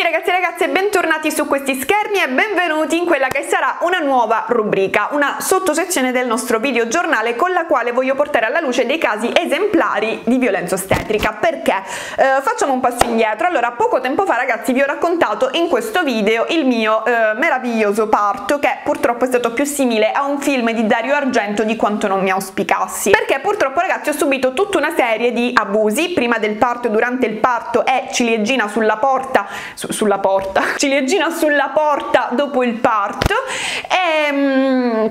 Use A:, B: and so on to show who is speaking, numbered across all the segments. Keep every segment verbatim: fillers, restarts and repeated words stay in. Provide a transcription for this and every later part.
A: ragazzi e ragazze, bentornati su questi schermi e benvenuti in quella che sarà una nuova rubrica, una sottosezione del nostro video giornale con la quale voglio portare alla luce dei casi esemplari di violenza ostetrica. Perché? Eh, facciamo un passo indietro. Allora, poco tempo fa ragazzi vi ho raccontato in questo video il mio eh, meraviglioso parto, che purtroppo è stato più simile a un film di Dario Argento di quanto non mi auspicassi, perché purtroppo ragazzi ho subito tutta una serie di abusi prima del parto, durante il parto e ciliegina sulla porta su, sulla porta ciliegina sulla porta dopo il parto e mm,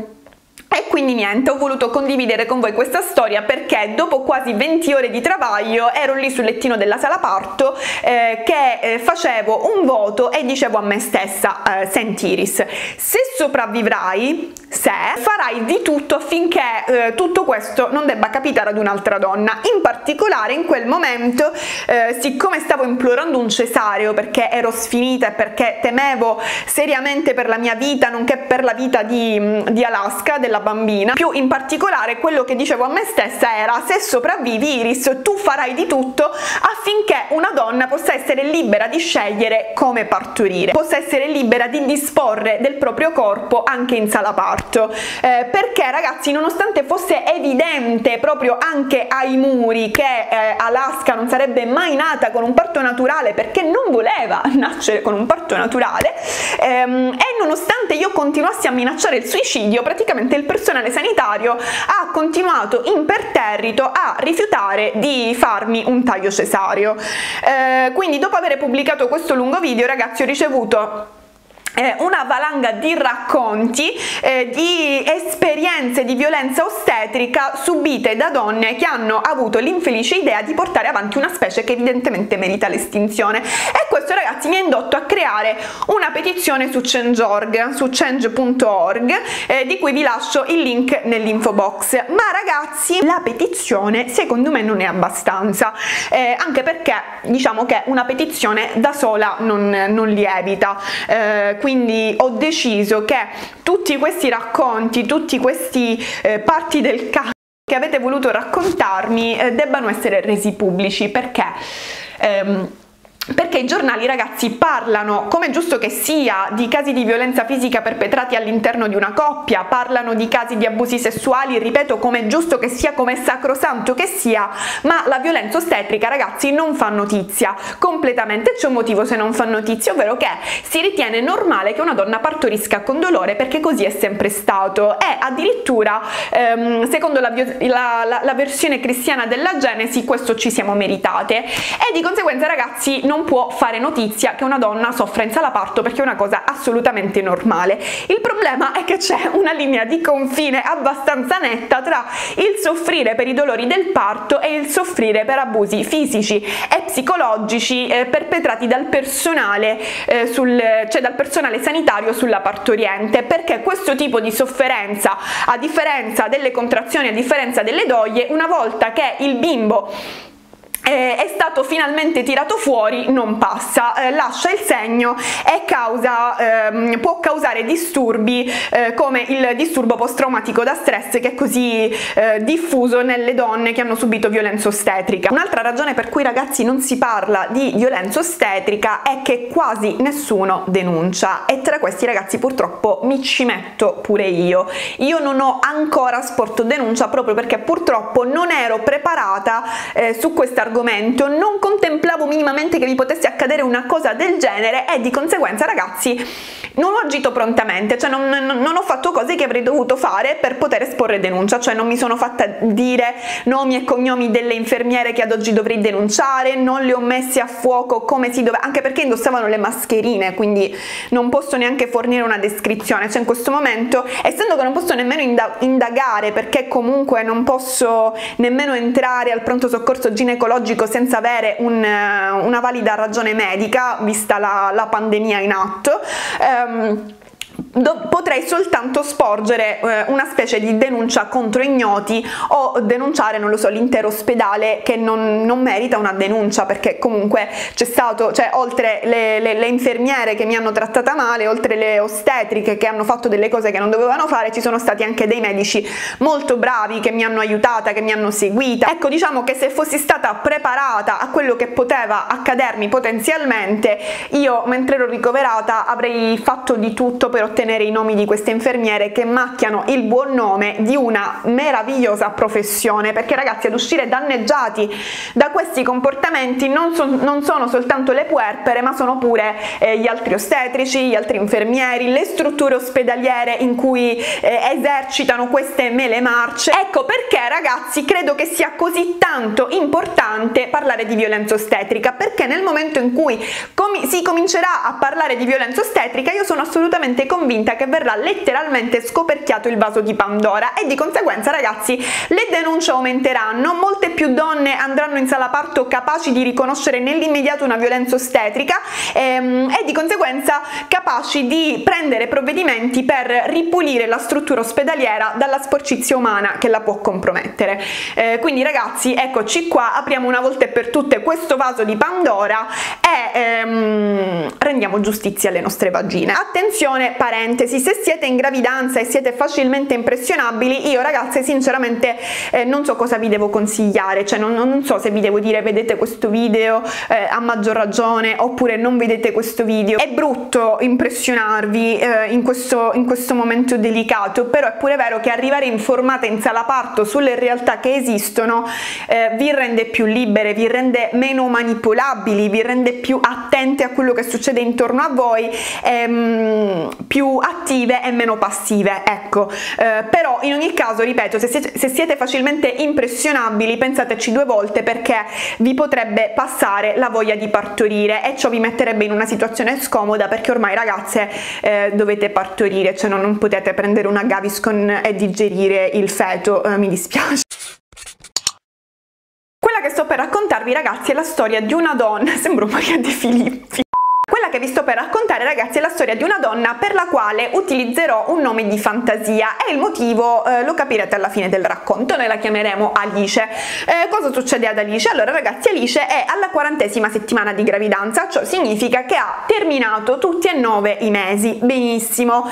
A: E quindi niente, ho voluto condividere con voi questa storia perché dopo quasi venti ore di travaglio ero lì sul lettino della sala parto eh, che eh, facevo un voto e dicevo a me stessa, eh, senti Iris, se sopravvivrai, se farai di tutto affinché eh, tutto questo non debba capitare ad un'altra donna. In particolare in quel momento, eh, siccome stavo implorando un cesareo perché ero sfinita e perché temevo seriamente per la mia vita, nonché per la vita di, di Alaska, della bambina, più in particolare quello che dicevo a me stessa era: se sopravvivi Iris, tu farai di tutto affinché una donna possa essere libera di scegliere come partorire, possa essere libera di disporre del proprio corpo anche in sala parto, eh, perché ragazzi, nonostante fosse evidente proprio anche ai muri che eh, Alaska non sarebbe mai nata con un parto naturale perché non voleva nascere con un parto naturale, ehm, e nonostante io continuassi a minacciare il suicidio, praticamente il personale sanitario ha continuato imperterrito a rifiutare di farmi un taglio cesareo. Eh, quindi dopo aver pubblicato questo lungo video ragazzi ho ricevuto Eh, una valanga di racconti eh, di esperienze di violenza ostetrica subite da donne che hanno avuto l'infelice idea di portare avanti una specie che evidentemente merita l'estinzione, e questo ragazzi mi ha indotto a creare una petizione su change punto org, su change punto org, eh, di cui vi lascio il link nell'info box. Ma ragazzi, la petizione secondo me non è abbastanza, eh, anche perché diciamo che una petizione da sola non, non lievita, eh, quindi ho deciso che tutti questi racconti, tutti questi eh, parti del caso che avete voluto raccontarmi eh, debbano essere resi pubblici, perché ehm, perché i giornali ragazzi parlano, come è giusto che sia, di casi di violenza fisica perpetrati all'interno di una coppia, parlano di casi di abusi sessuali, ripeto, come è giusto che sia, come è sacrosanto che sia, ma la violenza ostetrica ragazzi non fa notizia completamente. C'è un motivo se non fa notizia, ovvero che si ritiene normale che una donna partorisca con dolore perché così è sempre stato, e addirittura ehm, secondo la, la, la, la versione cristiana della Genesi questo ci siamo meritate, e di conseguenza ragazzi non non può fare notizia che una donna soffra in sala parto perché è una cosa assolutamente normale. Il problema è che c'è una linea di confine abbastanza netta tra il soffrire per i dolori del parto e il soffrire per abusi fisici e psicologici eh, perpetrati dal personale, eh, sul, cioè dal personale sanitario sulla partoriente, perché questo tipo di sofferenza, a differenza delle contrazioni, a differenza delle doglie, una volta che il bimbo è stato finalmente tirato fuori non passa, eh, lascia il segno e causa, ehm, può causare disturbi eh, come il disturbo post-traumatico da stress, che è così eh, diffuso nelle donne che hanno subito violenza ostetrica. Un'altra ragione per cui ragazzi non si parla di violenza ostetrica è che quasi nessuno denuncia, e tra questi ragazzi purtroppo mi ci metto pure io. Io non ho ancora sporto denuncia proprio perché purtroppo non ero preparata eh, su questa argomento, non contemplavo minimamente che mi potesse accadere una cosa del genere e di conseguenza ragazzi non ho agito prontamente, cioè non, non, non ho fatto cose che avrei dovuto fare per poter esporre denuncia, cioè non mi sono fatta dire nomi e cognomi delle infermiere che ad oggi dovrei denunciare, non le ho messe a fuoco come si doveva, anche perché indossavano le mascherine, quindi non posso neanche fornire una descrizione, cioè in questo momento, essendo che non posso nemmeno indagare perché comunque non posso nemmeno entrare al pronto soccorso ginecologico senza avere un, una valida ragione medica, vista la, la pandemia in atto, ehm, potrei soltanto sporgere eh, una specie di denuncia contro ignoti o denunciare, non lo so, l'intero ospedale che non, non merita una denuncia, perché comunque c'è stato, cioè oltre le, le, le infermiere che mi hanno trattata male, oltre le ostetriche che hanno fatto delle cose che non dovevano fare, ci sono stati anche dei medici molto bravi che mi hanno aiutata, che mi hanno seguita. Ecco, diciamo che se fossi stata preparata a quello che poteva accadermi potenzialmente, io mentre ero ricoverata avrei fatto di tutto per ottenere i nomi di queste infermiere che macchiano il buon nome di una meravigliosa professione, perché ragazzi, ad uscire danneggiati da questi comportamenti non, so, non sono soltanto le puerpere, ma sono pure eh, gli altri ostetrici, gli altri infermieri, le strutture ospedaliere in cui eh, esercitano queste mele marce. Ecco perché ragazzi credo che sia così tanto importante parlare di violenza ostetrica, perché nel momento in cui com- si comincerà a parlare di violenza ostetrica, io sono assolutamente convinta che verrà letteralmente scoperchiato il vaso di Pandora e di conseguenza ragazzi le denunce aumenteranno, molte più donne andranno in sala parto capaci di riconoscere nell'immediato una violenza ostetrica ehm, e di conseguenza capaci di prendere provvedimenti per ripulire la struttura ospedaliera dalla sporcizia umana che la può compromettere. Eh, quindi ragazzi, eccoci qua, apriamo una volta e per tutte questo vaso di Pandora e ehm, rendiamo giustizia alle nostre vagine. Attenzione, parentesi, se siete in gravidanza e siete facilmente impressionabili, io ragazze sinceramente eh, non so cosa vi devo consigliare, cioè non, non so se vi devo dire vedete questo video eh, a maggior ragione oppure non vedete questo video. È brutto impressionarvi eh, in, questo, in questo momento delicato, però è pure vero che arrivare informate in sala parto sulle realtà che esistono eh, vi rende più libere, vi rende meno manipolabili, vi rende più attente a quello che succede intorno a voi, ehm, più attive e meno passive, ecco. Eh, però in ogni caso, ripeto, se siete, se siete facilmente impressionabili, pensateci due volte, perché vi potrebbe passare la voglia di partorire e ciò vi metterebbe in una situazione scomoda, perché ormai ragazze eh, dovete partorire, cioè non, non potete prendere una Gaviscon e digerire il feto, eh, mi dispiace. Quella che sto per raccontarvi ragazzi è la storia di una donna, sembro Maria De Filippi. Quella che vi sto per raccontare ragazzi è la storia di una donna per la quale utilizzerò un nome di fantasia e il motivo eh, lo capirete alla fine del racconto. Noi la chiameremo Alice. Eh, cosa succede ad Alice? Allora ragazzi, Alice è alla quarantesima settimana di gravidanza, ciò significa che ha terminato tutti e nove i mesi. Benissimo.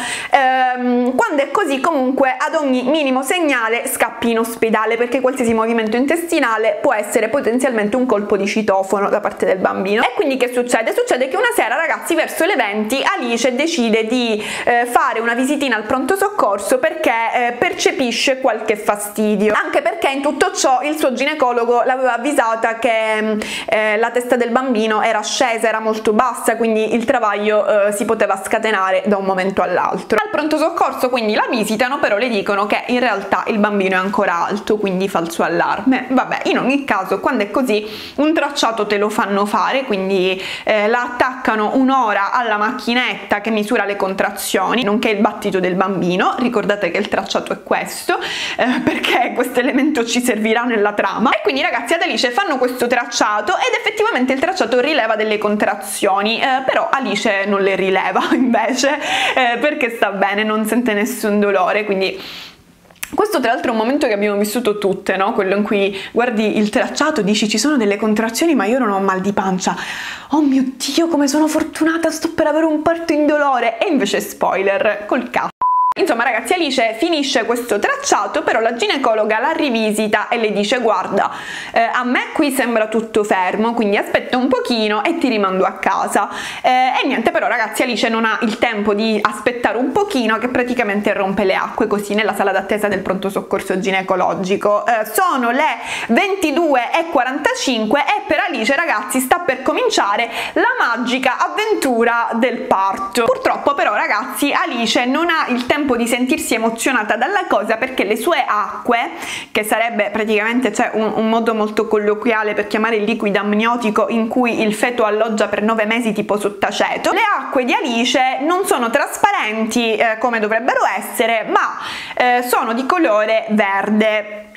A: Ehm, quando è così comunque ad ogni minimo segnale scappi in ospedale, perché qualsiasi movimento intestinale può essere potenzialmente un colpo di citofono da parte del bambino. E quindi che succede? Succede che una sera ragazzi verso le venti Alice decide di eh, fare una visitina al pronto soccorso perché eh, percepisce qualche fastidio, anche perché in tutto ciò il suo ginecologo l'aveva avvisata che eh, la testa del bambino era scesa, era molto bassa, quindi il travaglio eh, si poteva scatenare da un momento all'altro. Al pronto soccorso quindi la visitano, però le dicono che in realtà il bambino è ancora alto, quindi falso allarme. Vabbè, in ogni caso quando è così un tracciato te lo fanno fare, quindi eh, la attaccano un'ora alla macchinetta che misura le contrazioni nonché il battito del bambino. Ricordate che il tracciato è questo eh, perché questo elemento ci servirà nella trama. E quindi ragazzi ad Alice fanno questo tracciato ed effettivamente il tracciato rileva delle contrazioni, eh, però Alice non le rileva invece eh, perché sta bene, non sente nessun dolore. Quindi questo tra l'altro è un momento che abbiamo vissuto tutte, no? Quello in cui guardi il tracciato, dici ci sono delle contrazioni ma io non ho mal di pancia, oh mio Dio come sono fortunata, sto per avere un parto indolore, e invece spoiler, col cazzo. Insomma ragazzi, Alice finisce questo tracciato, però la ginecologa la rivisita e le dice guarda eh, a me qui sembra tutto fermo, quindi aspetta un pochino e ti rimando a casa. Eh, e niente, però ragazzi Alice non ha il tempo di aspettare un pochino, che praticamente rompe le acque così nella sala d'attesa del pronto soccorso ginecologico. Eh, sono le ventidue e quarantacinque e per Alice ragazzi sta per cominciare la magica avventura del parto. Purtroppo però ragazzi Alice non ha il tempo di sentirsi emozionata dalla cosa, perché le sue acque, che sarebbe praticamente cioè, un, un modo molto colloquiale per chiamare il liquido amniotico in cui il feto alloggia per nove mesi tipo sottaceto, le acque di Alice non sono trasparenti eh, come dovrebbero essere, ma eh, sono di colore verde.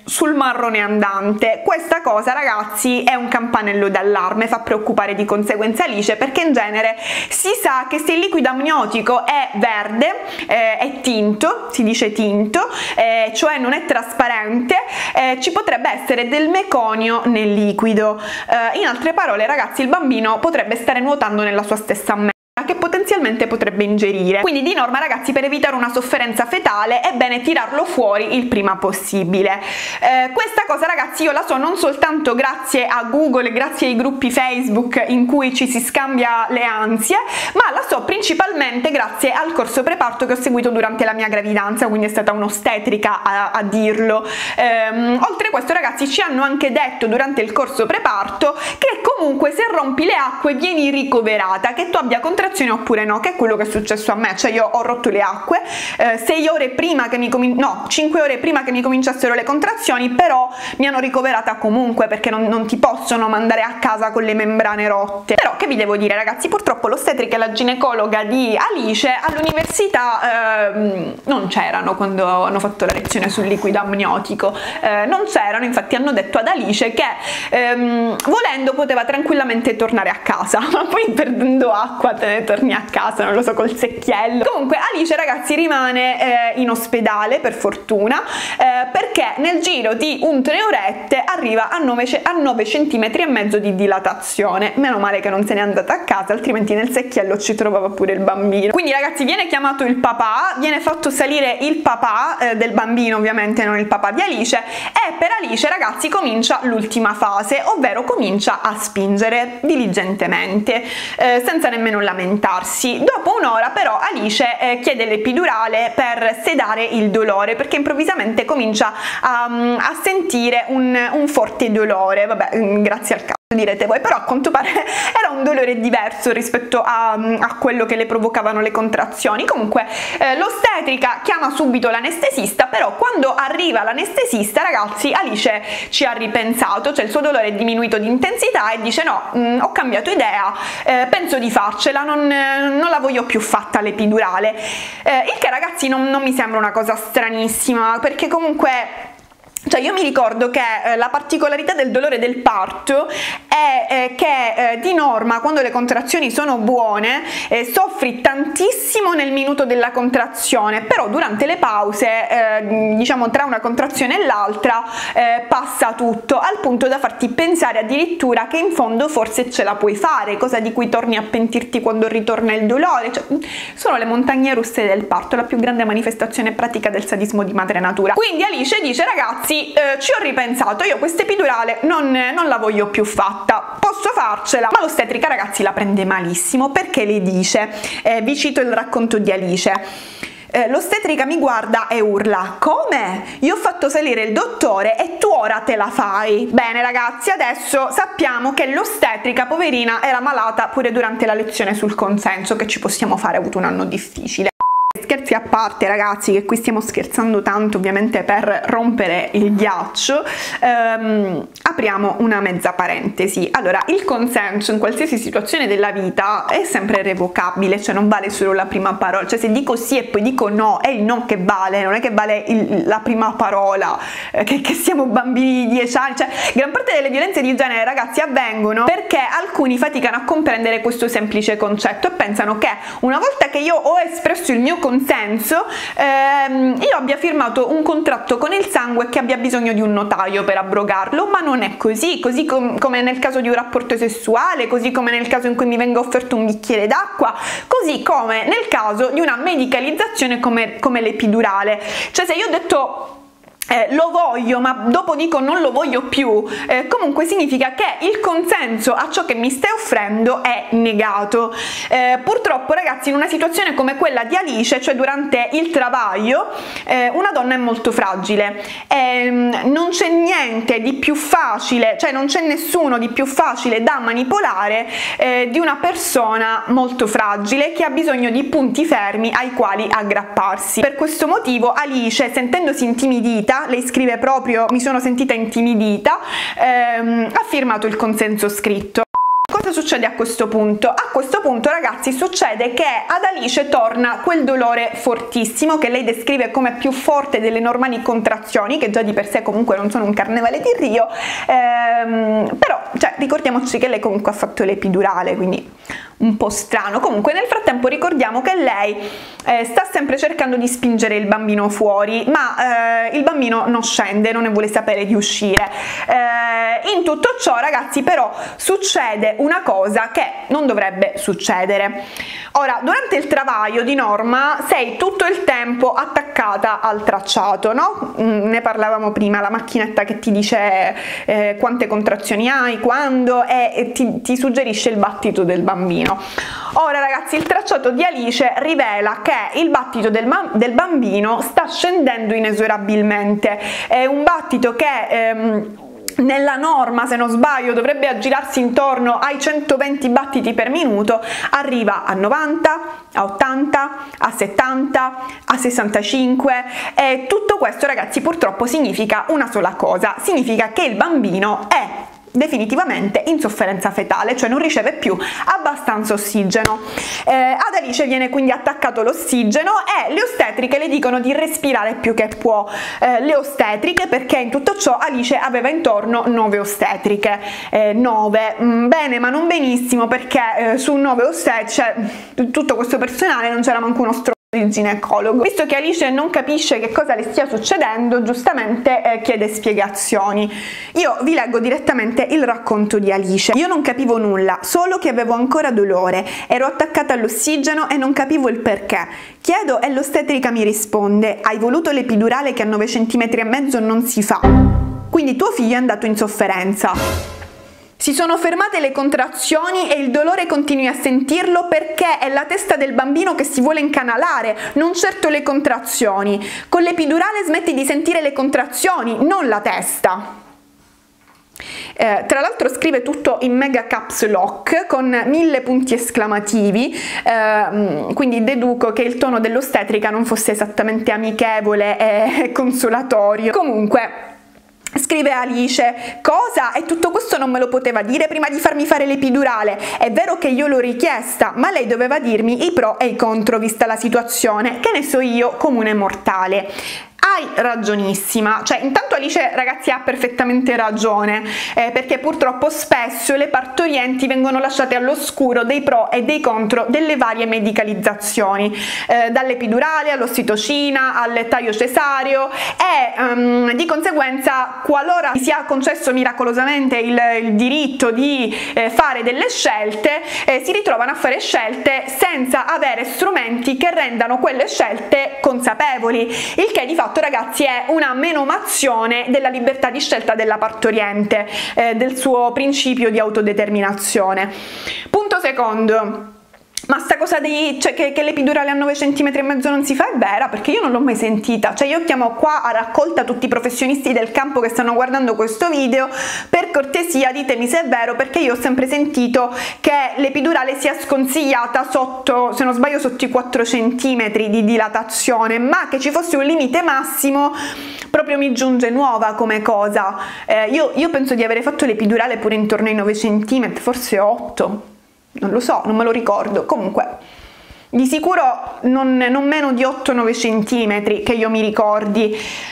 A: sul marrone andante. Questa cosa, ragazzi, è un campanello d'allarme, fa preoccupare di conseguenza Alice, perché in genere si sa che se il liquido amniotico è verde, eh, è tinto, si dice tinto, eh, cioè non è trasparente, eh, ci potrebbe essere del meconio nel liquido. Eh, in altre parole, ragazzi, il bambino potrebbe stare nuotando nella sua stessa merda che potenzialmente potrebbe ingerire. Quindi di norma, ragazzi, per evitare una sofferenza fetale è bene tirarlo fuori il prima possibile. Eh, questa cosa, ragazzi, io la so non soltanto grazie a Google, grazie ai gruppi Facebook in cui ci si scambia le ansie, ma la so principalmente grazie al corso preparto che ho seguito durante la mia gravidanza, quindi è stata un'ostetrica a, a dirlo. Ehm, oltre a questo, ragazzi, ci hanno anche detto durante il corso preparto che comunque se rompi le acque vieni ricoverata, che tu abbia contrazioni oppure no, che è quello che è successo a me. Cioè io ho rotto le acque eh, sei ore prima che mi comin- no, cinque ore prima che mi cominciassero le contrazioni, però mi hanno ricoverata comunque, perché non, non ti possono mandare a casa con le membrane rotte. Però che vi devo dire, ragazzi, purtroppo l'ostetrica e la ginecologa di Alice all'università eh, non c'erano quando hanno fatto la lezione sul liquido amniotico, eh, non c'erano, infatti hanno detto ad Alice che ehm, volendo poteva tranquillamente tornare a casa, ma poi perdendo acqua te ne torni a casa, non lo so, col secchiello. Comunque Alice, ragazzi, rimane eh, in ospedale, per fortuna, eh, perché nel giro di un tre orette arriva a nove centimetri e mezzo di dilatazione. Meno male che non se n'è andata a casa, altrimenti nel secchiello ci trovava pure il bambino. Quindi, ragazzi, viene chiamato il papà, viene fatto salire il papà eh, del bambino, ovviamente non il papà di Alice, e per Alice, ragazzi, comincia l'ultima fase, ovvero comincia a spingere diligentemente, eh, senza nemmeno lamentarsi. Dopo un'ora però Alice eh, chiede l'epidurale per sedare il dolore, perché improvvisamente comincia a, a sentire un, un forte dolore. Vabbè, grazie al cazzo, direte voi, però a quanto pare era un dolore diverso rispetto a, a quello che le provocavano le contrazioni. Comunque eh, l'ostetrica chiama subito l'anestesista, però quando arriva l'anestesista, ragazzi, Alice ci ha ripensato, cioè il suo dolore è diminuito di intensità e dice no, mh, ho cambiato idea, eh, penso di farcela, non, non la voglio più fatta l'epidurale, eh, il che, ragazzi, non, non mi sembra una cosa stranissima, perché comunque, cioè, io mi ricordo che eh, la particolarità del dolore del parto è eh, che eh, di norma, quando le contrazioni sono buone, eh, soffri tantissimo nel minuto della contrazione, però durante le pause, eh, diciamo tra una contrazione e l'altra, eh, passa tutto, al punto da farti pensare addirittura che in fondo forse ce la puoi fare, cosa di cui torni a pentirti quando ritorna il dolore. Cioè, sono le montagne russe del parto, la più grande manifestazione pratica del sadismo di madre natura. Quindi Alice dice, ragazzi, Eh, ci ho ripensato, io questa epidurale non, non la voglio più fatta, posso farcela? Ma l'ostetrica, ragazzi, la prende malissimo, perché le dice, eh, vi cito il racconto di Alice, eh, l'ostetrica mi guarda e urla, come? Io ho fatto salire il dottore e tu ora te la fai? Bene, ragazzi, adesso sappiamo che l'ostetrica, poverina, era malata pure durante la lezione sul consenso, che ci possiamo fare, ha avuto un anno difficile. Scherzi a parte, ragazzi, che qui stiamo scherzando tanto ovviamente per rompere il ghiaccio, ehm, apriamo una mezza parentesi. Allora, il consenso in qualsiasi situazione della vita è sempre revocabile, cioè non vale solo la prima parola, cioè se dico sì e poi dico no, è il no che vale, non è che vale il, la prima parola, eh, che, che siamo bambini di dieci anni. Cioè, gran parte delle violenze di genere, ragazzi, avvengono perché alcuni faticano a comprendere questo semplice concetto e pensano che una volta che io ho espresso il mio consenso, ehm, io abbia firmato un contratto con il sangue che abbia bisogno di un notaio per abrogarlo, ma non è così, così com come nel caso di un rapporto sessuale, così come nel caso in cui mi venga offerto un bicchiere d'acqua, così come nel caso di una medicalizzazione come, come l'epidurale. Cioè, se io ho detto Eh, lo voglio ma dopo dico non lo voglio più, eh, comunque significa che il consenso a ciò che mi stai offrendo è negato. Eh, purtroppo, ragazzi, in una situazione come quella di Alice, cioè durante il travaglio, eh, una donna è molto fragile, eh, non c'è niente di più facile, cioè non c'è nessuno di più facile da manipolare eh, di una persona molto fragile che ha bisogno di punti fermi ai quali aggrapparsi. Per questo motivo Alice, sentendosi intimidita, lei scrive proprio mi sono sentita intimidita, ehm, ha firmato il consenso scritto. Cosa succede a questo punto? A questo punto, ragazzi, succede che ad Alice torna quel dolore fortissimo che lei descrive come più forte delle normali contrazioni, che già di per sé comunque non sono un carnevale di Rio, ehm, però cioè, ricordiamoci che lei comunque ha fatto l'epidurale, quindi un po' strano. Comunque nel frattempo ricordiamo che lei eh, sta sempre cercando di spingere il bambino fuori, ma eh, il bambino non scende, non ne vuole sapere di uscire. Eh, in tutto ciò, ragazzi, però succede una cosa che non dovrebbe succedere. Ora, durante il travaglio di norma sei tutto il tempo attaccata al tracciato, no? Mm, ne parlavamo prima, la macchinetta che ti dice eh, quante contrazioni hai, quando, e, e ti, ti suggerisce il battito del bambino. Ora, ragazzi, il tracciato di Alice rivela che il battito del, del bambino sta scendendo inesorabilmente. È un battito che ehm, nella norma, se non sbaglio, dovrebbe aggirarsi intorno ai centoventi battiti per minuto, arriva a novanta, a ottanta, a settanta, a sessantacinque, e tutto questo, ragazzi, purtroppo significa una sola cosa: significa che il bambino è definitivamente in sofferenza fetale, cioè non riceve più abbastanza ossigeno. Eh, ad Alice viene quindi attaccato l'ossigeno e le ostetriche le dicono di respirare più che può. Eh, le ostetriche, perché in tutto ciò Alice aveva intorno nove ostetriche, eh, nove, mm, bene ma non benissimo, perché eh, su nove ostetriche, cioè, tutto questo personale non c'era manco uno stronzo di ginecologo. Visto che Alice non capisce che cosa le stia succedendo, giustamente eh, chiede spiegazioni. Io vi leggo direttamente il racconto di Alice. Io non capivo nulla, solo che avevo ancora dolore, ero attaccata all'ossigeno e non capivo il perché. Chiedo e l'ostetrica mi risponde: hai voluto l'epidurale che a nove centimetri e mezzo non si fa, quindi tuo figlio è andato in sofferenza. Si sono fermate le contrazioni e il dolore continui a sentirlo perché è la testa del bambino che si vuole incanalare, non certo le contrazioni. Con l'epidurale smetti di sentire le contrazioni, non la testa. Eh, tra l'altro scrive tutto in mega caps lock con mille punti esclamativi, eh, quindi deduco che il tono dell'ostetrica non fosse esattamente amichevole e consolatorio. Comunque, scrive Alice: cosa? E tutto questo non me lo poteva dire prima di farmi fare l'epidurale? È vero che io l'ho richiesta, ma lei doveva dirmi i pro e i contro vista la situazione, che ne so io, comune mortale. Hai ragionissima, cioè intanto Alice, ragazzi, ha perfettamente ragione, eh, perché purtroppo spesso le partorienti vengono lasciate all'oscuro dei pro e dei contro delle varie medicalizzazioni, eh, dall'epidurale all'ossitocina al taglio cesareo, e um, di conseguenza, qualora si sia concesso miracolosamente il, il diritto di eh, fare delle scelte, eh, si ritrovano a fare scelte senza avere strumenti che rendano quelle scelte consapevoli, il che di fatto, ragazzi, è una menomazione della libertà di scelta della partoriente, eh, del suo principio di autodeterminazione. Punto secondo. Ma sta cosa di, cioè, che, che l'epidurale a nove centimetri e mezzo non si fa è vera? Perché io non l'ho mai sentita. Cioè, io chiamo qua a raccolta tutti i professionisti del campo che stanno guardando questo video: per cortesia ditemi se è vero, perché io ho sempre sentito che l'epidurale sia sconsigliata sotto, se non sbaglio, sotto i quattro centimetri di dilatazione, ma che ci fosse un limite massimo proprio mi giunge nuova come cosa. Eh, io, io penso di avere fatto l'epidurale pure intorno ai nove centimetri, forse otto. Non lo so, non me lo ricordo. Comunque, di sicuro non, non meno di otto nove centimetri che io mi ricordi,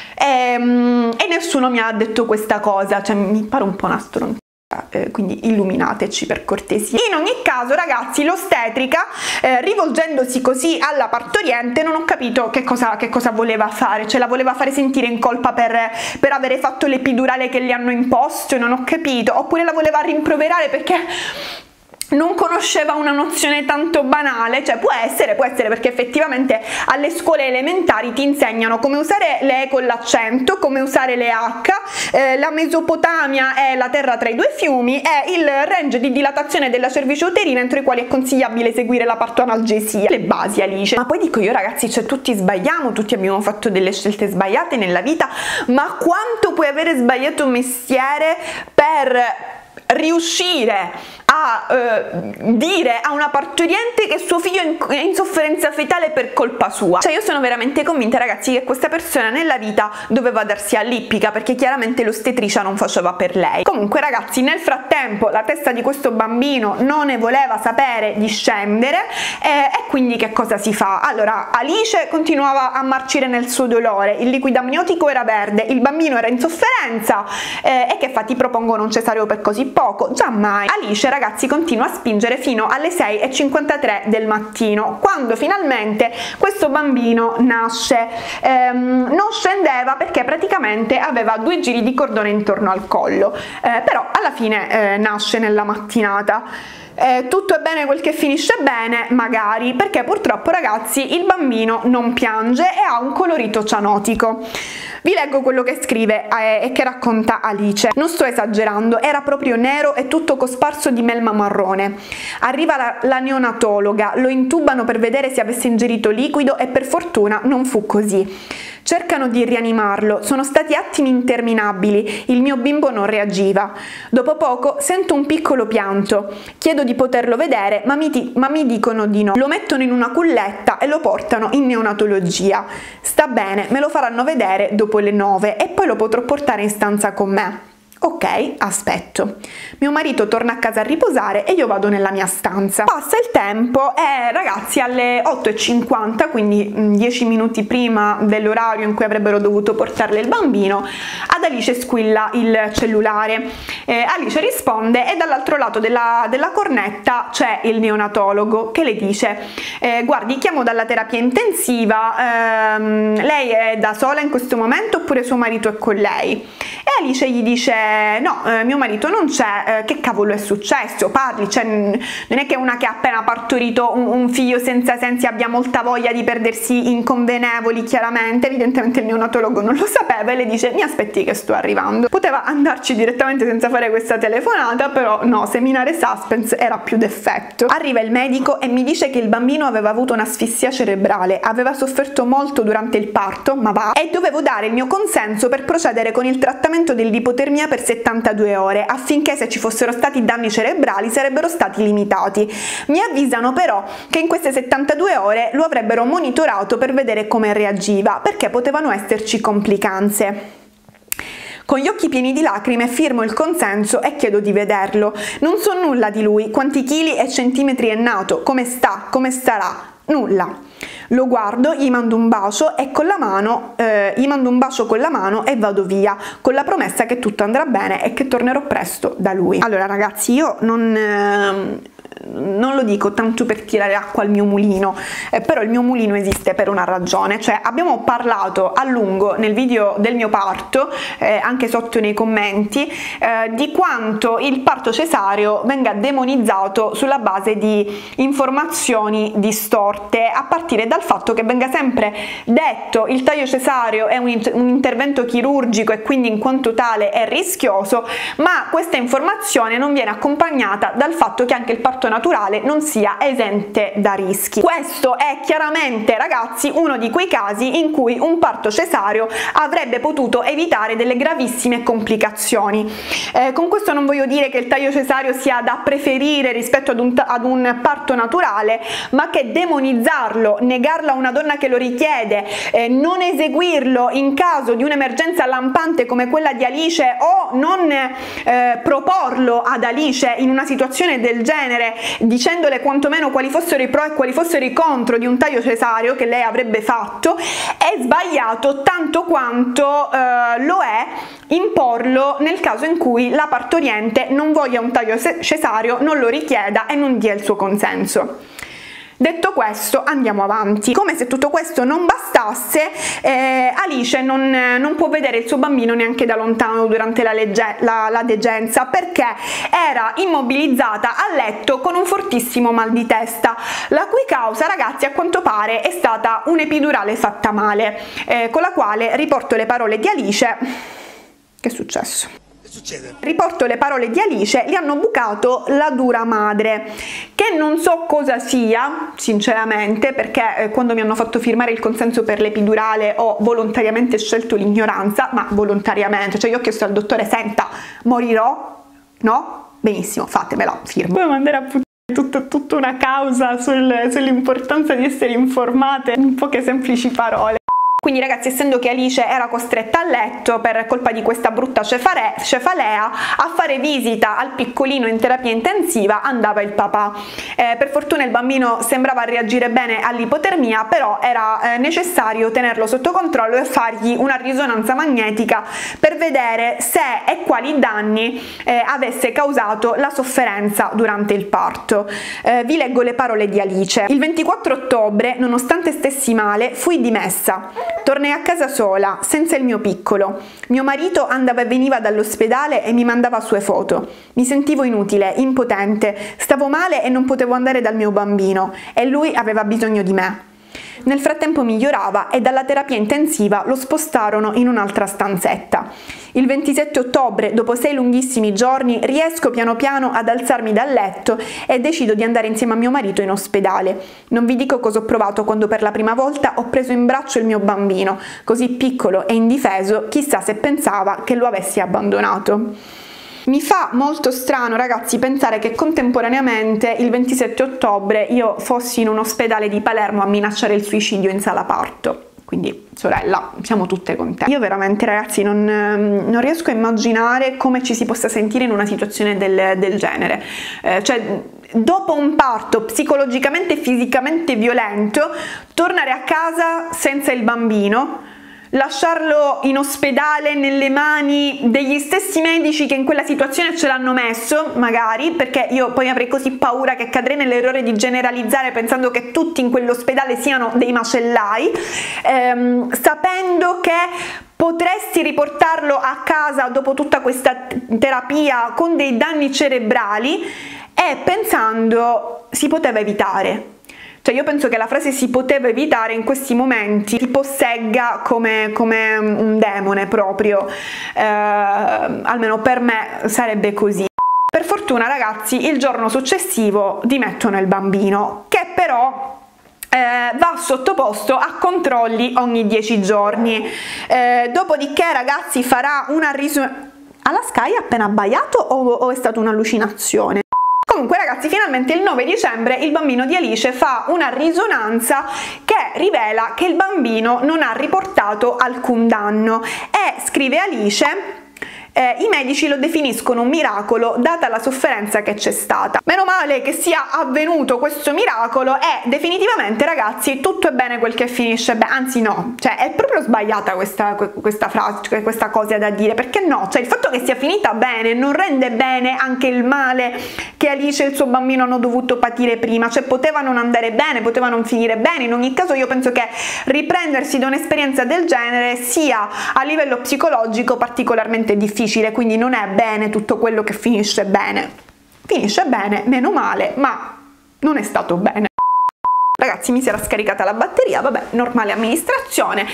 A: e, e nessuno mi ha detto questa cosa, cioè mi pare un po' una stronzata. Eh, quindi illuminateci per cortesia. In ogni caso, ragazzi, l'ostetrica, eh, rivolgendosi così alla partoriente, non ho capito che cosa, che cosa voleva fare. Cioè, la voleva fare sentire in colpa per, per avere fatto l'epidurale che le hanno imposto? Non ho capito. Oppure la voleva rimproverare perché non conosceva una nozione tanto banale. Cioè, può essere, può essere perché effettivamente alle scuole elementari ti insegnano come usare le E con l'accento, come usare le H, eh, la Mesopotamia è la terra tra i due fiumi, e il range di dilatazione della cervice uterina entro i quali è consigliabile seguire la partoanalgesia. Le basi, Alice. Ma poi dico io, ragazzi, cioè tutti sbagliamo, tutti abbiamo fatto delle scelte sbagliate nella vita, ma quanto puoi avere sbagliato un mestiere per riuscire a eh, dire a una partoriente che suo figlio è in sofferenza fetale per colpa sua. Cioè io sono veramente convinta, ragazzi, che questa persona nella vita doveva darsi all'ippica, perché chiaramente l'ostetricia non faceva per lei. Comunque ragazzi, nel frattempo la testa di questo bambino non ne voleva sapere di scendere, eh, e quindi che cosa si fa? Allora Alice continuava a marcire nel suo dolore, il liquido amniotico era verde, il bambino era in sofferenza, eh, e che fa? Ti propongono un cesareo per così poco? Giammai. Alice, ragazzi, continua a spingere fino alle sei e cinquantatré del mattino, quando finalmente questo bambino nasce. Ehm, non scendeva perché praticamente aveva due giri di cordone intorno al collo, eh, però alla fine eh, nasce nella mattinata. Eh, tutto è bene quel che finisce bene, magari, perché purtroppo, ragazzi, il bambino non piange e ha un colorito cianotico. Vi leggo quello che scrive eh, e che racconta Alice. Non sto esagerando, era proprio nero e tutto cosparso di melma marrone. Arriva la, la neonatologa, lo intubano per vedere se avesse ingerito liquido e per fortuna non fu così. Cercano di rianimarlo, sono stati attimi interminabili, il mio bimbo non reagiva. Dopo poco sento un piccolo pianto, chiedo di poterlo vedere, ma mi, ma mi dicono di no. Lo mettono in una culletta e lo portano in neonatologia. Sta bene, me lo faranno vedere dopo le nove e poi lo potrò portare in stanza con me. Ok, aspetto. Mio marito torna a casa a riposare e io vado nella mia stanza. Passa il tempo e, ragazzi, alle otto e cinquanta, quindi dieci minuti prima dell'orario in cui avrebbero dovuto portarle il bambino, ad Alice squilla il cellulare. Eh, Alice risponde e dall'altro lato della, della cornetta c'è il neonatologo che le dice eh, guardi, chiamo dalla terapia intensiva, ehm, lei è da sola in questo momento oppure suo marito è con lei? E Alice gli dice no, eh, mio marito non c'è, eh, che cavolo è successo? Parli, cioè, non è che una che ha appena partorito un, un figlio senza sensi abbia molta voglia di perdersi in convenevoli, chiaramente, evidentemente il neonatologo non lo sapeva e le dice mi aspetti che sto arrivando. Poteva andarci direttamente senza fare questa telefonata, però no, seminare suspense era più d'effetto. Arriva il medico e mi dice che il bambino aveva avuto un'asfissia cerebrale, aveva sofferto molto durante il parto, ma va, e dovevo dare il mio consenso per procedere con il trattamento dell'ipotermia per settantadue ore, affinché se ci fossero stati danni cerebrali sarebbero stati limitati. Mi avvisano però che in queste settantadue ore lo avrebbero monitorato per vedere come reagiva, perché potevano esserci complicanze. Con gli occhi pieni di lacrime firmo il consenso e chiedo di vederlo. Non so nulla di lui, quanti chili e centimetri è nato, come sta, come starà, nulla. Lo guardo, gli mando un bacio e con la mano, eh, gli mando un bacio con la mano e vado via, con la promessa che tutto andrà bene e che tornerò presto da lui. Allora ragazzi, io non... Eh, non lo dico tanto per tirare acqua al mio mulino, eh, però il mio mulino esiste per una ragione. Cioè abbiamo parlato a lungo nel video del mio parto, eh, anche sotto nei commenti, eh, di quanto il parto cesareo venga demonizzato sulla base di informazioni distorte, a partire dal fatto che venga sempre detto il taglio cesareo è un, inter un intervento chirurgico e quindi in quanto tale è rischioso, ma questa informazione non viene accompagnata dal fatto che anche il parto naturale non sia esente da rischi. Questo è chiaramente, ragazzi, uno di quei casi in cui un parto cesareo avrebbe potuto evitare delle gravissime complicazioni. Eh, con questo non voglio dire che il taglio cesareo sia da preferire rispetto ad un, ad un parto naturale, ma che demonizzarlo, negarlo a una donna che lo richiede, eh, non eseguirlo in caso di un'emergenza lampante come quella di Alice o non eh, proporlo ad Alice in una situazione del genere, dicendole quantomeno quali fossero i pro e quali fossero i contro di un taglio cesareo che lei avrebbe fatto, è sbagliato tanto quanto eh, lo è imporlo nel caso in cui la partoriente non voglia un taglio cesareo, non lo richieda e non dia il suo consenso. Detto questo, andiamo avanti. Come se tutto questo non bastasse, eh, Alice non, non può vedere il suo bambino neanche da lontano durante la, la, la degenza, perché era immobilizzata a letto con un fortissimo mal di testa, la cui causa, ragazzi, a quanto pare è stata un'epidurale fatta male, eh, con la quale, riporto le parole di Alice, che è successo? Succede. Riporto le parole di Alice, gli hanno bucato la dura madre, che non so cosa sia sinceramente, perché eh, quando mi hanno fatto firmare il consenso per l'epidurale ho volontariamente scelto l'ignoranza, ma volontariamente, cioè io ho chiesto al dottore: senta, morirò? No? benissimo, fatemela, firmo. Poi mandare a puttane tutta, tutta una causa sul, sull'importanza di essere informate in poche semplici parole. Quindi ragazzi, essendo che Alice era costretta a letto per colpa di questa brutta cefare, cefalea, a fare visita al piccolino in terapia intensiva andava il papà. Eh, per fortuna il bambino sembrava reagire bene all'ipotermia, però era eh, necessario tenerlo sotto controllo e fargli una risonanza magnetica per vedere se e quali danni eh, avesse causato la sofferenza durante il parto. Eh, vi leggo le parole di Alice. Il ventiquattro ottobre, nonostante stessi male, fui dimessa. Tornai a casa sola, senza il mio piccolo. Mio marito andava e veniva dall'ospedale e mi mandava sue foto. Mi sentivo inutile, impotente, stavo male e non potevo andare dal mio bambino e lui aveva bisogno di me. Nel frattempo migliorava e dalla terapia intensiva lo spostarono in un'altra stanzetta. Il ventisette ottobre, dopo sei lunghissimi giorni, riesco piano piano ad alzarmi dal letto e decido di andare insieme a mio marito in ospedale. Non vi dico cosa ho provato quando per la prima volta ho preso in braccio il mio bambino, così piccolo e indifeso, chissà se pensava che lo avessi abbandonato. Mi fa molto strano, ragazzi, pensare che contemporaneamente il ventisette ottobre io fossi in un ospedale di Palermo a minacciare il suicidio in sala parto. Quindi, sorella, siamo tutte con te. Io veramente, ragazzi, non, non riesco a immaginare come ci si possa sentire in una situazione del, del genere. Eh, cioè, dopo un parto psicologicamente e fisicamente violento, tornare a casa senza il bambino, lasciarlo in ospedale nelle mani degli stessi medici che in quella situazione ce l'hanno messo, magari, perché io poi avrei così paura che cadrei nell'errore di generalizzare pensando che tutti in quell'ospedale siano dei macellai, ehm, sapendo che potresti riportarlo a casa dopo tutta questa terapia con dei danni cerebrali e pensando si poteva evitare. Cioè io penso che la frase si poteva evitare in questi momenti ti possegga come, come un demone proprio, eh, almeno per me sarebbe così. Per fortuna, ragazzi, il giorno successivo dimettono il bambino, che però Eh, va sottoposto a controlli ogni dieci giorni. Eh, dopodiché, ragazzi, farà una risonanza. Alla Sky ha appena abbaiato o, o è stata un'allucinazione? Comunque, ragazzi, finalmente il nove dicembre il bambino di Alice fa una risonanza che rivela che il bambino non ha riportato alcun danno e, scrive Alice, Eh, i medici lo definiscono un miracolo data la sofferenza che c'è stata. Meno male che sia avvenuto questo miracolo e definitivamente, ragazzi, tutto è bene quel che finisce bene, anzi no, cioè è proprio sbagliata questa, questa frase, questa cosa da dire, perché no? Cioè il fatto che sia finita bene non rende bene anche il male che Alice e il suo bambino hanno dovuto patire prima, cioè poteva non andare bene, poteva non finire bene. In ogni caso io penso che riprendersi da un'esperienza del genere sia a livello psicologico particolarmente difficile, quindi non è bene tutto quello che finisce bene. Finisce bene, meno male, ma non è stato bene. Ragazzi, mi si era scaricata la batteria, vabbè, normale amministrazione.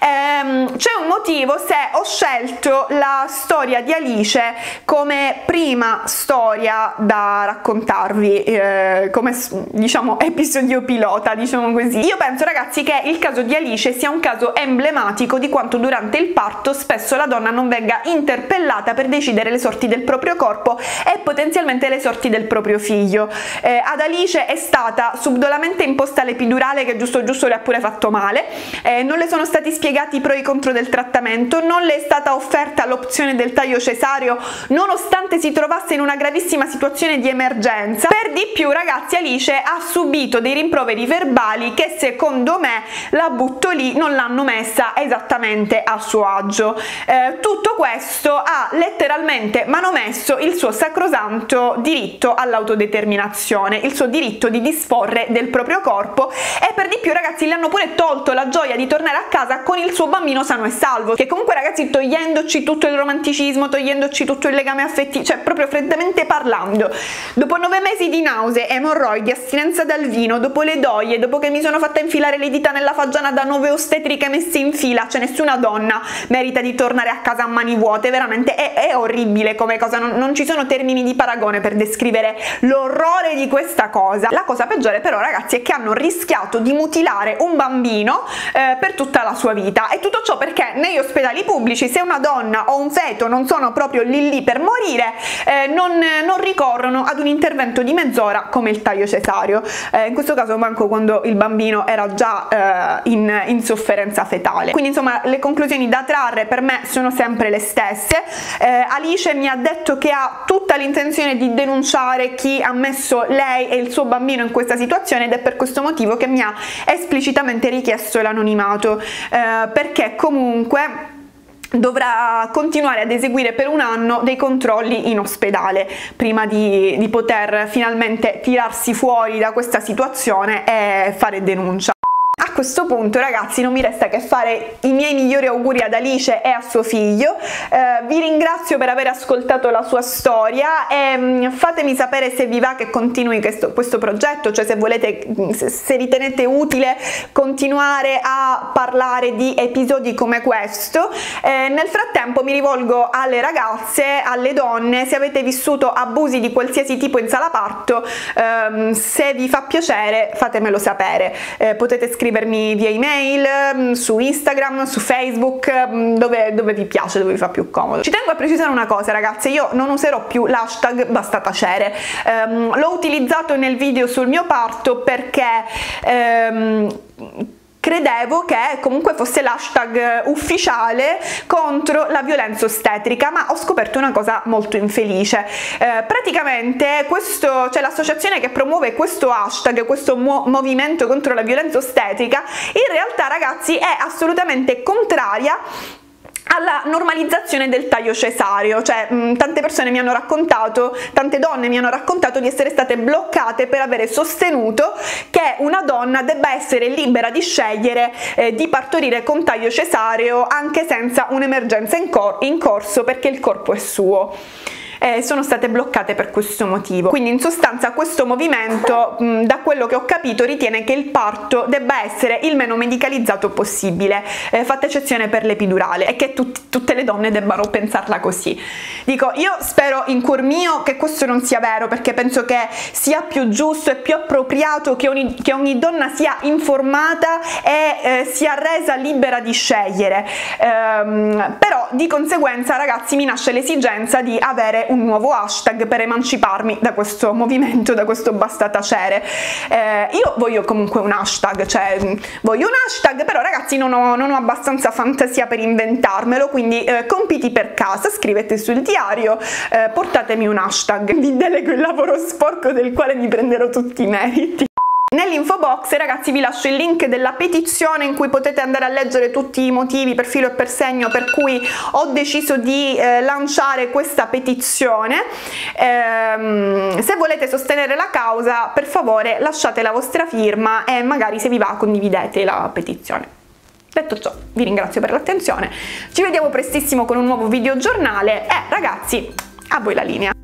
A: Ehm, c'è un motivo se ho scelto la storia di Alice come prima storia da raccontarvi, eh, come, diciamo, episodio pilota, diciamo così. Io penso, ragazzi, che il caso di Alice sia un caso emblematico di quanto durante il parto spesso la donna non venga interpellata per decidere le sorti del proprio corpo e potenzialmente le sorti del proprio figlio. Eh, ad Alice è stata subdolamente imposta l'epidurale che giusto giusto le ha pure fatto male, eh, non le sono stati spiegati i pro e i contro del trattamento, non le è stata offerta l'opzione del taglio cesareo nonostante si trovasse in una gravissima situazione di emergenza. Per di più, ragazzi, Alice ha subito dei rimproveri verbali che secondo me, la butto lì, non l'hanno messa esattamente a suo agio. Eh, tutto questo ha letteralmente manomesso il suo sacrosanto diritto all'autodeterminazione, il suo diritto di disporre del proprio corpo, e per di più, ragazzi, le hanno pure tolto la gioia di tornare a casa con il suo bambino sano e salvo, che comunque, ragazzi, togliendoci tutto il romanticismo, togliendoci tutto il legame affettivo, cioè proprio freddamente parlando, dopo nove mesi di nausee, emorroidi, astinenza dal vino, dopo le doglie, dopo che mi sono fatta infilare le dita nella fagiana da nove ostetriche messe in fila, cioè nessuna donna merita di tornare a casa a mani vuote, veramente è, è orribile come cosa, non, non ci sono termini di paragone per descrivere l'orrore di questa cosa. La cosa peggiore però, ragazzi, è che hanno rischiato di mutilare un bambino eh, per tutta la sua vita. E tutto ciò perché negli ospedali pubblici, se una donna o un feto non sono proprio lì lì per morire, eh, non, non ricorrono ad un intervento di mezz'ora come il taglio cesareo, eh, in questo caso manco quando il bambino era già eh, in, in sofferenza fetale. Quindi insomma le conclusioni da trarre per me sono sempre le stesse. eh, Alice mi ha detto che ha tutta l'intenzione di denunciare chi ha messo lei e il suo bambino in questa situazione, ed è per questo motivo che mi ha esplicitamente richiesto l'anonimato, eh, perché comunque dovrà continuare ad eseguire per un anno dei controlli in ospedale prima di, di poter finalmente tirarsi fuori da questa situazione e fare denuncia. A questo punto, ragazzi, non mi resta che fare i miei migliori auguri ad Alice e a suo figlio. Eh, vi ringrazio per aver ascoltato la sua storia e mh, fatemi sapere se vi va che continui questo, questo progetto, cioè se volete, se, se ritenete utile continuare a parlare di episodi come questo. Eh, nel frattempo mi rivolgo alle ragazze, alle donne: se avete vissuto abusi di qualsiasi tipo in sala parto, ehm, se vi fa piacere fatemelo sapere. Eh, potete scrivermi via email, su Instagram, su Facebook, dove, dove vi piace, dove vi fa più comodo. Ci tengo a precisare una cosa, ragazze: io non userò più l'hashtag basta tacere. Um, l'ho utilizzato nel video sul mio parto perché um, credevo che comunque fosse l'hashtag ufficiale contro la violenza ostetrica, ma ho scoperto una cosa molto infelice. Eh, praticamente questo, cioè l'associazione che promuove questo hashtag, questo mu movimento contro la violenza ostetrica, in realtà, ragazzi, è assolutamente contraria alla normalizzazione del taglio cesareo. Cioè mh, tante persone mi hanno raccontato, tante donne mi hanno raccontato di essere state bloccate per avere sostenuto che una donna debba essere libera di scegliere eh, di partorire con taglio cesareo anche senza un'emergenza in, cor in corso, perché il corpo è suo. Eh, sono state bloccate per questo motivo. Quindi in sostanza questo movimento, mh, da quello che ho capito, ritiene che il parto debba essere il meno medicalizzato possibile, eh, fatta eccezione per l'epidurale, e che tut tutte le donne debbano pensarla così. Dico, io spero in cuor mio che questo non sia vero, perché penso che sia più giusto e più appropriato che ogni, che ogni donna sia informata e eh, sia resa libera di scegliere. Ehm, però di conseguenza, ragazzi, mi nasce l'esigenza di avere un nuovo hashtag per emanciparmi da questo movimento, da questo basta tacere. Eh, io voglio comunque un hashtag, cioè voglio un hashtag, però ragazzi non ho, non ho abbastanza fantasia per inventarmelo, quindi eh, compiti per casa, scrivete sul diario, eh, portatemi un hashtag, vi delego il lavoro sporco del quale mi prenderò tutti i meriti. Nell'info box, ragazzi, vi lascio il link della petizione in cui potete andare a leggere tutti i motivi per filo e per segno per cui ho deciso di eh, lanciare questa petizione. Ehm, se volete sostenere la causa, per favore lasciate la vostra firma e magari, se vi va, condividete la petizione. Detto ciò, vi ringrazio per l'attenzione, ci vediamo prestissimo con un nuovo video giornale e, ragazzi, a voi la linea.